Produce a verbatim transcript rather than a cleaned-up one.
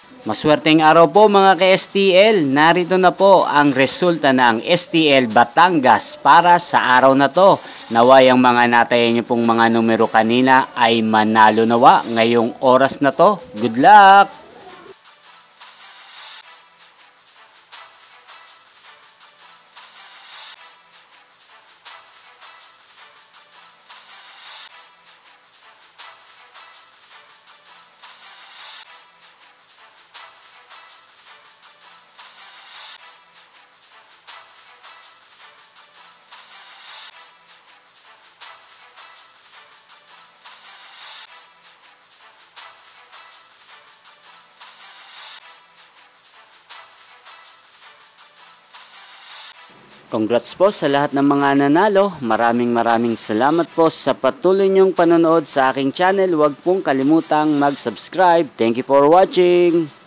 Maswerteng araw po mga ka-S T L. Narito na po ang resulta ng S T L Batangas para sa araw na to. Naway ang mga natayan niyo pong mga numero kanina ay manalo nawa ngayong oras na to. Good luck! Congrats po sa lahat ng mga nanalo. Maraming maraming salamat po sa patuloy niyong panonood sa aking channel. Huwag pong kalimutang mag-subscribe. Thank you for watching.